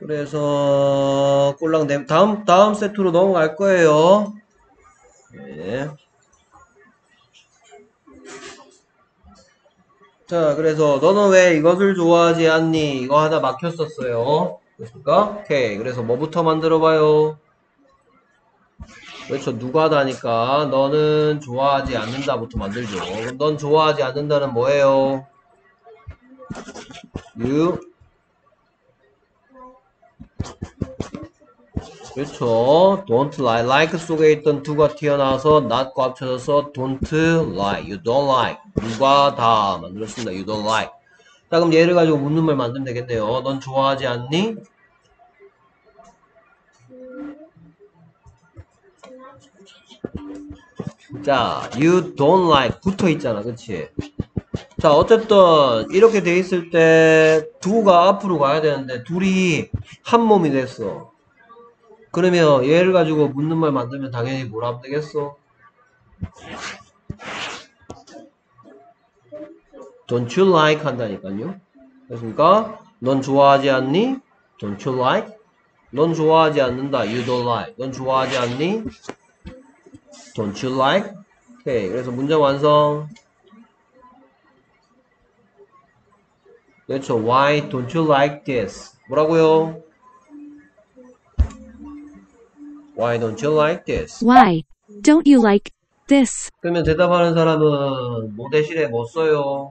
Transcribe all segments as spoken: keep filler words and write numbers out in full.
그래서 꼴랑 네, 다음 다음 세트로 넘어갈 거예요. 네. 자, 그래서 너는 왜 이것을 좋아하지 않니? 이거 하다 막혔었어요. 그렇습니까? 오케이. 그래서 뭐부터 만들어 봐요? 그렇죠. 누가다니까 너는 좋아하지 않는다부터 만들죠. 그럼 넌 좋아하지 않는다는 뭐예요? You 그렇죠. don't like. like 속에 있던 do가 튀어나와서 not과 합쳐져서 don't like. You don't like. 누가다 만들었습니다. You don't like. 자, 그럼 얘를 가지고 묻는 말 만들면 되겠네요. 넌 좋아하지 않니? 자, you don't like 붙어 있잖아. 그치? 자, 어쨌든 이렇게 돼 있을 때 do가 앞으로 가야 되는데 둘이 한 몸이 됐어. 그러면 얘를 가지고 묻는 말 만들면 당연히 뭐라 하면 되겠어? Don't you like 한다니까요. 그렇습니까? 넌 좋아하지 않니? Don't you like? 넌 좋아하지 않는다. You don't like. 넌 좋아하지 않니? Don't you like? 오케이. 그래서 문장 완성. 그렇죠. Why don't you like this? 뭐라고요? Why don't you like this? Why don't you like this? 그러면 대답하는 사람은 뭐 대신에 뭐 써요?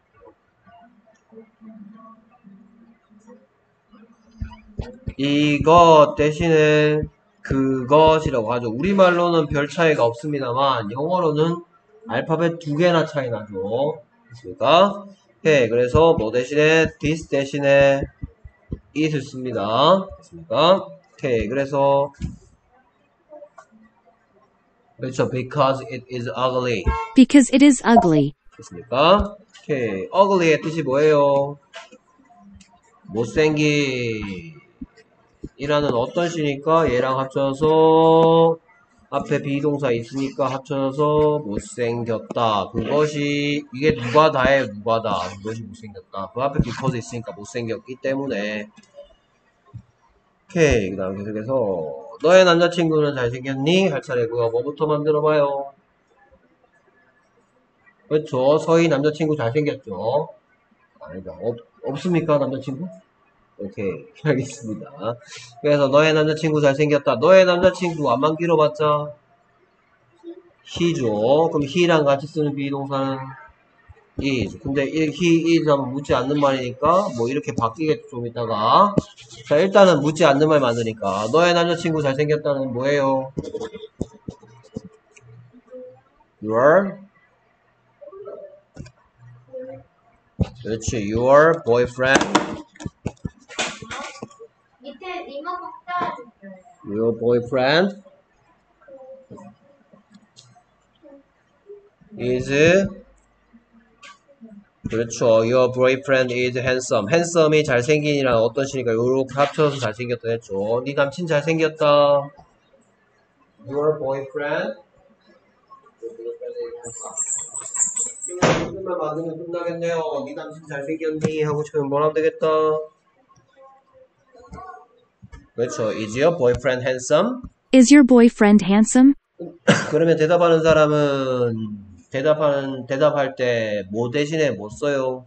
이것 대신에 그것이라고 하죠. 우리말로는 별 차이가 없습니다만 영어로는 알파벳 두 개나 차이 나죠. 됐습니까? 네, 그래서 뭐 대신에 this 대신에 it을 씁니다. 됐습니까? 오케이. 그래서 그렇죠. because it is ugly. Because it is ugly. 됐습니까? 오케이. ugly의 뜻이 뭐예요? 못생기 이라는 어떤 시니까 얘랑 합쳐서 앞에 비동사 있으니까 합쳐서 못생겼다. 그것이 이게 누가 다예요? 누가 다. 그것이 못생겼다. 그 앞에 because 있으니까 못생겼기 때문에 오케이. 그 다음 계속해서 너의 남자친구는 잘생겼니? 할 차례고요. 뭐부터 만들어봐요? 그렇죠. 서희 남자친구 잘생겼죠? 아니다. 없, 없습니까? 남자친구? 오케이. 알겠습니다. 그래서 너의 남자친구 잘생겼다. 너의 남자친구 안만 길어봤자 he죠. 그럼 he랑 같이 쓰는 비동사는 is. 근데 he is 하면 묻지 않는 말이니까 뭐 이렇게 바뀌겠죠. 좀 이따가. 자, 일단은 묻지 않는 말 만드니까 너의 남자친구 잘생겼다는 뭐예요? Your 그렇지. Your boyfriend 밑에 리모컨 꽂아주세요. Your boyfriend is 그렇죠. Your boyfriend is handsome. handsome이 잘생긴이란 어떤 시니까 요렇게 합쳐서 잘생겼다 했죠. 네 남친 잘생겼다. Your boyfriend 무슨 말 만들면 끝나겠네요. 네 남친 잘생겼니? 하고 싶으면 뭘 하면 되겠다. 그렇죠. Is your boyfriend handsome? Is your boyfriend handsome? 그러면 대답하는 사람은 대답하는 대답할 때 뭐 대신에 뭐 써요?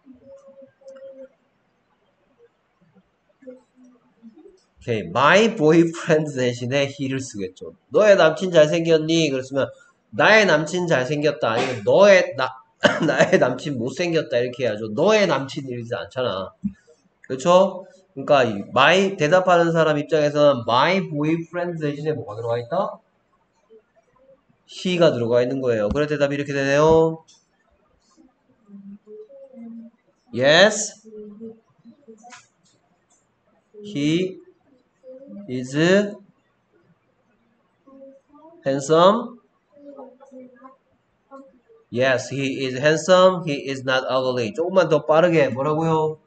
오케이, my boyfriend 대신에 he를 쓰겠죠. 너의 남친 잘생겼니? 그랬으면 나의 남친 잘생겼다. 아니면 너의 나 나의 남친 못생겼다 이렇게 해야죠. 너의 남친 이러지 않잖아. 그렇죠? 그러니까 이 my 대답하는 사람 입장에서는 my boyfriend 대신에 뭐가 들어가 있다? he가 들어가 있는 거예요. 그래 대답이 이렇게 되네요. Yes, he is handsome. Yes, he is handsome. He is not ugly. 조금만 더 빠르게 뭐라고요?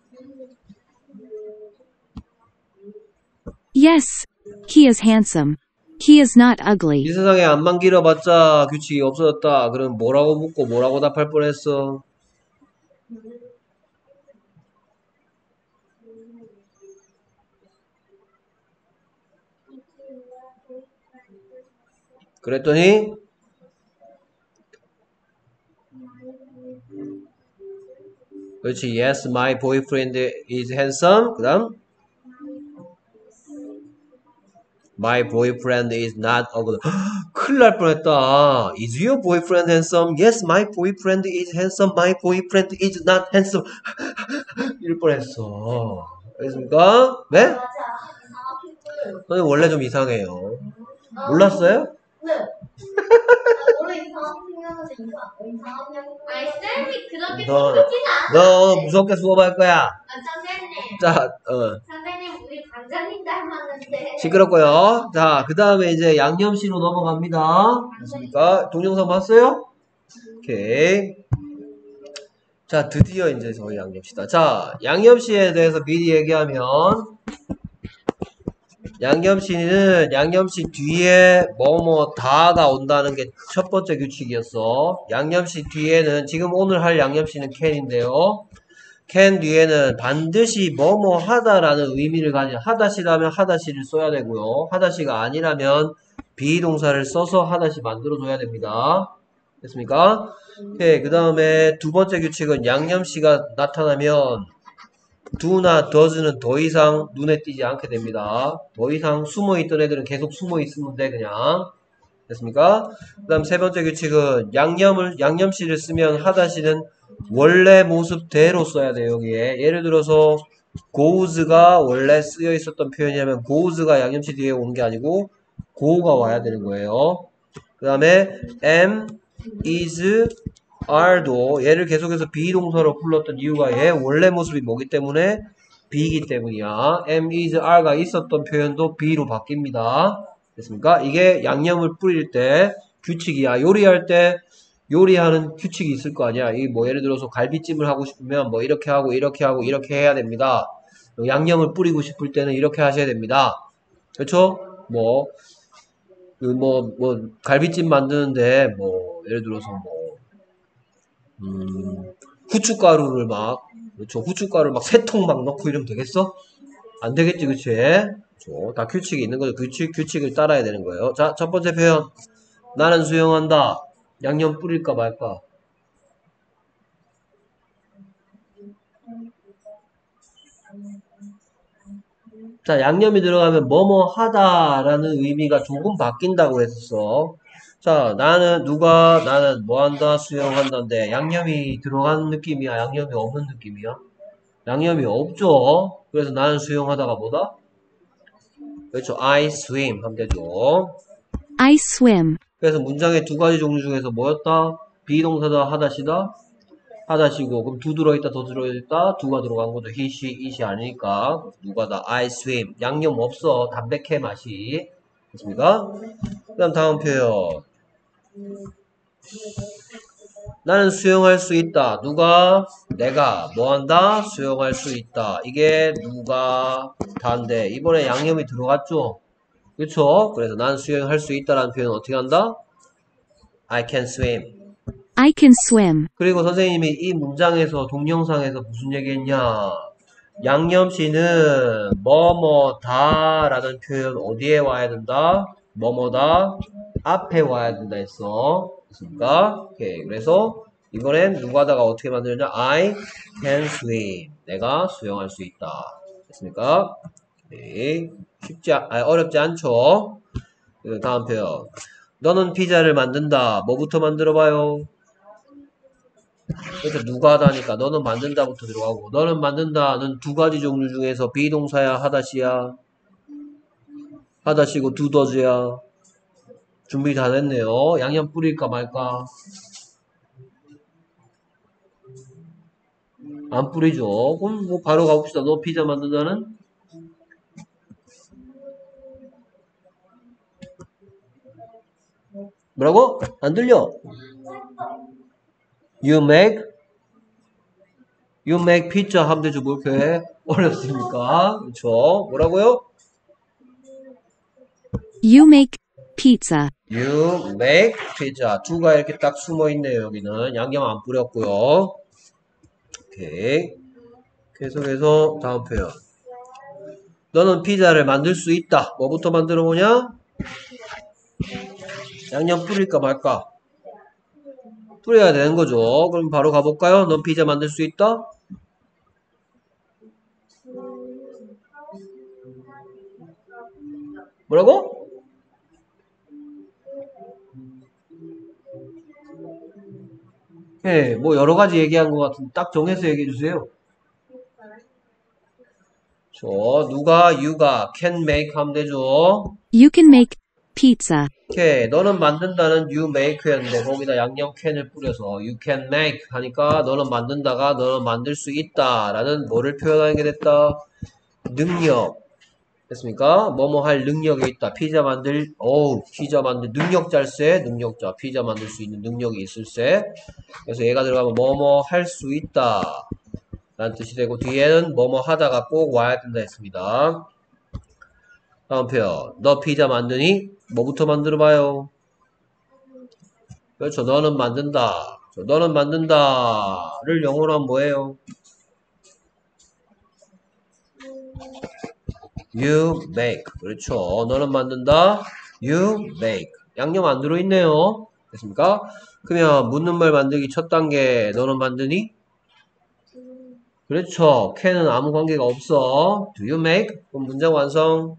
Yes, he is handsome. He is not ugly. 이 세상에 안만 길어봤자 규칙이 없어졌다. 그럼 뭐라고 묻고 뭐라고 답할 뻔했어? 그랬더니 그렇지. Yes, my boyfriend is handsome. 그 다음 My boyfriend is not ugly. 큰일 날 뻔했다. Is your boyfriend handsome? Yes, my boyfriend is handsome. My boyfriend is not handsome. 이럴 뻔했어. 알겠습니까? 네? 맞아. 이상하게 선생님 원래 좀 이상해요. 몰랐어요? 네. 아, 원래 이상하게 생겨서 이상, 이상하게 하고. 아니, 쌤이 그렇게 너, 생기진 않아. 너 무섭게 수업할 거야. 아, 선생님. 자, 어. 선생님, 우리 반장님 닮았는데. 시끄럽고요. 자, 그 다음에 이제 양념씨로 넘어갑니다. 됐습니까? 동영상 봤어요? 오케이. 자, 드디어 이제 저희 양념씨다. 자, 양념씨에 대해서 미리 얘기하면 양념씨는 양념씨 뒤에 뭐뭐 다가 온다는 게 첫 번째 규칙이었어. 양념씨 뒤에는 지금 오늘 할 양념씨는 캔인데요. 캔 뒤에는 반드시 뭐뭐 하다라는 의미를 가진 하다시라면 하다시를 써야 되고요. 하다시가 아니라면 비동사를 써서 하다시 만들어줘야 됩니다. 됐습니까? 오케이. 그 다음에 두 번째 규칙은 양념씨가 나타나면 do나 does는 더 이상 눈에 띄지 않게 됩니다. 더 이상 숨어있던 애들은 계속 숨어있으면 돼 그냥. 됐습니까? 그 다음 세 번째 규칙은 양념을 양념씨를 쓰면 하다시는 원래 모습대로 써야 돼요. 여기에 예를 들어서 goes가 원래 쓰여 있었던 표현이라면 goes가 양념씨 뒤에 오는 게 아니고 go가 와야 되는 거예요. 그 다음에 am, is, are도 얘를 계속해서 비동사로 불렀던 이유가 얘 원래 모습이 뭐기 때문에 be이기 때문이야. am, is, are가 있었던 표현도 be로 바뀝니다. 됐습니까? 이게 양념을 뿌릴 때 규칙이야. 요리할 때 요리하는 규칙이 있을 거 아니야. 이 뭐 예를 들어서 갈비찜을 하고 싶으면 뭐 이렇게 하고 이렇게 하고 이렇게 해야 됩니다. 양념을 뿌리고 싶을 때는 이렇게 하셔야 됩니다. 그렇죠? 뭐 그 뭐 뭐 갈비찜 만드는데 뭐 예를 들어서 뭐 음, 후춧가루를 막 그렇죠? 후춧가루를 막 세 통 막 넣고 이러면 되겠어? 안 되겠지, 그치? 그렇죠? 다 규칙이 있는 거죠. 규칙 규칙을 따라야 되는 거예요. 자, 첫 번째 표현. 나는 수영한다. 양념 뿌릴까 말까? 자, 양념이 들어가면 뭐뭐 하다라는 의미가 조금 바뀐다고 했었어. 자, 나는 누가 나는 뭐 한다 수영한다인데 양념이 들어간 느낌이야? 양념이 없는 느낌이야? 양념이 없죠. 그래서 나는 수영하다가 뭐다? 그렇죠. I swim 하면 되죠. I swim. 그래서 문장의 두 가지 종류 중에서 뭐였다? 비동사다 하다시다? 하다시고 그럼 두 들어있다 더 들어있다 두가 들어간 거죠. he, she, it이 아니니까 누가다 I swim. 양념 없어. 담백해 맛이. 됐습니까? 그 다음 다음 표현. 나는 수영할 수 있다. 누가? 내가. 뭐한다? 수영할 수 있다. 이게 누가 다인데 이번에 양념이 들어갔죠? 그쵸? 그래서 난 수영할 수 있다라는 표현은 어떻게 한다? I can swim. I can swim. 그리고 선생님이 이 문장에서 동영상에서 무슨 얘기했냐? 양념씨는 뭐뭐다 라는 표현 어디에 와야 된다? 뭐뭐다 앞에 와야 된다 했어. 됐습니까? 오케이. 그래서 이번엔 누가다가 어떻게 만들었냐? I can swim. 내가 수영할 수 있다. 됐습니까? 오케이. 쉽지 않, 아, 어렵지 않죠? 다음 표현. 너는 피자를 만든다. 뭐부터 만들어봐요? 그래서 누가 하다니까 너는 만든다부터 들어가고 너는 만든다는 두 가지 종류 중에서 비동사야 하다시야? 하다시고 두더지야. 준비 다 됐네요. 양념 뿌릴까 말까? 안 뿌리죠. 그럼 뭐 바로 가봅시다. 너 피자 만든다는? 뭐라고? 안 들려? You make? You make pizza 하면 되죠. 뭐 이렇게 어렵습니까? 그렇죠? 뭐라고요? You make pizza. You make pizza. 두가 이렇게 딱 숨어 있네요. 여기는 양념 안 뿌렸고요. 오케이. 계속해서 다음 표현. 너는 피자를 만들 수 있다. 뭐부터 만들어 보냐? 양념 뿌릴까 말까? 뿌려야 되는 거죠. 그럼 바로 가볼까요? 넌 피자 만들 수 있다? 뭐라고? 예, 뭐 여러 가지 얘기한 것 같은데 딱 정해서 얘기해 주세요. 저 누가 you가 can make 하면 되죠. You can make pizza. 오케이, 너는 만든다는 you make였는데 거기다 양념 can을 뿌려서 you can make 하니까 너는 만든다가 너는 만들 수 있다 라는 뭐를 표현하는 게 됐다? 능력. 됐습니까? 뭐뭐 할 능력이 있다. 피자 만들, 어우, 피자 만들, 능력자일세, 능력자. 피자 만들 수 있는 능력이 있을세. 그래서 얘가 들어가면 뭐뭐 할 수 있다. 라는 뜻이 되고, 뒤에는 뭐뭐 하다가 꼭 와야 된다 했습니다. 다음 표현. 너 피자 만드니? 뭐부터 만들어 봐요? 그렇죠. 너는 만든다. 너는 만든다를 영어로 하면 뭐예요? You make. 그렇죠. 너는 만든다. You make. 양념 안 들어있네요. 됐습니까? 그러면 묻는 말 만들기 첫 단계 너는 만드니? 그렇죠. can은 아무 관계가 없어. Do you make? 그럼 문장 완성.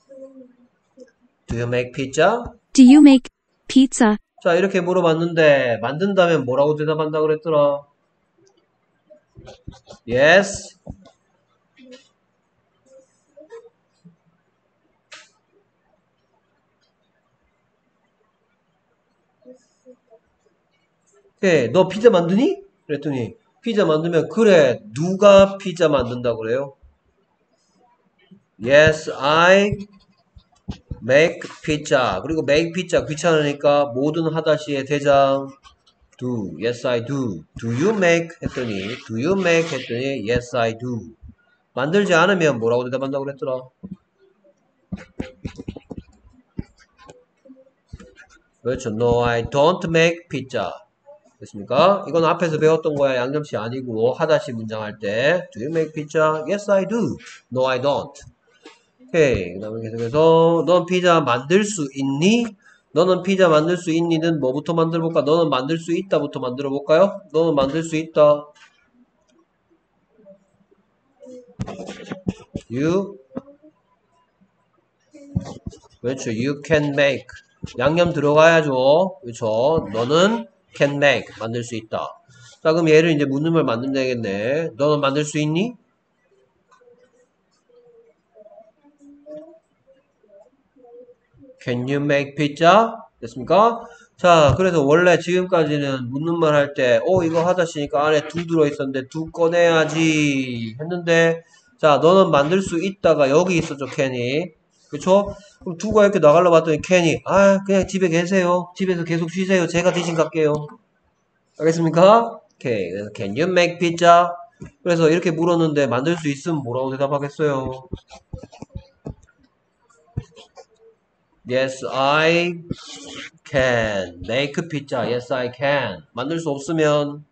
Do you make pizza? Do you make pizza? 자, 이렇게 물어봤는데 만든다면 뭐라고 대답한다 그랬더라? Yes. 네, 너 피자 만드니? 그랬더니 피자 만들면 그래 누가 피자 만든다 그래요? Yes, I make pizza. 그리고 make pizza 귀찮으니까 모든 하다시의 대장 do. Yes, I do. Do you make? 했더니 do you make? 했더니 yes, I do. 만들지 않으면 뭐라고 대답한다고 그랬더라? 그렇죠. No, I don't make pizza. 됐습니까? 이건 앞에서 배웠던 거야. 양념시 아니고 하다시 문장 할 때 Do you make pizza? Yes, I do. No, I don't. 오케이. 그 다음에 계속해서 넌 피자 만들 수 있니? 너는 피자 만들 수 있니는 뭐부터 만들어 볼까? 너는 만들 수 있다부터 만들어 볼까요? 너는 만들 수 있다. You 그렇죠. You can make. 양념 들어가야죠. 그렇죠. 너는 can make. 만들 수 있다. 자, 그럼 얘를 이제 묻는 말 만들면 되겠네. 너는 만들 수 있니? Can you make pizza? 됐습니까? 자, 그래서 원래 지금까지는 묻는 말 할 때, 어, 이거 하다시니까 안에 두 들어있었는데 두 꺼내야지 했는데, 자, 너는 만들 수 있다가 여기 있었죠, can이. 그쵸? 그럼 두가 이렇게 나가려고 봤더니 can이, 아, 그냥 집에 계세요. 집에서 계속 쉬세요. 제가 대신 갈게요. 알겠습니까? 오케이. 그래서 can you make pizza? 그래서 이렇게 물었는데 만들 수 있으면 뭐라고 대답하겠어요? Yes, I can make pizza. Yes, I can. 만들 수 없으면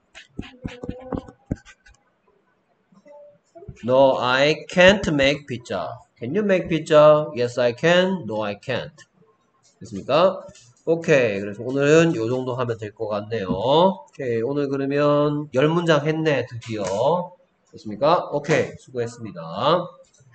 No, I can't make pizza. Can you make pizza? Yes, I can. No, I can't. 됐습니까? 오케이. 그래서 오늘은 요 정도 하면 될 것 같네요. 오케이. 오늘 그러면 열 문장 했네, 드디어. 됐습니까? 오케이. 수고했습니다.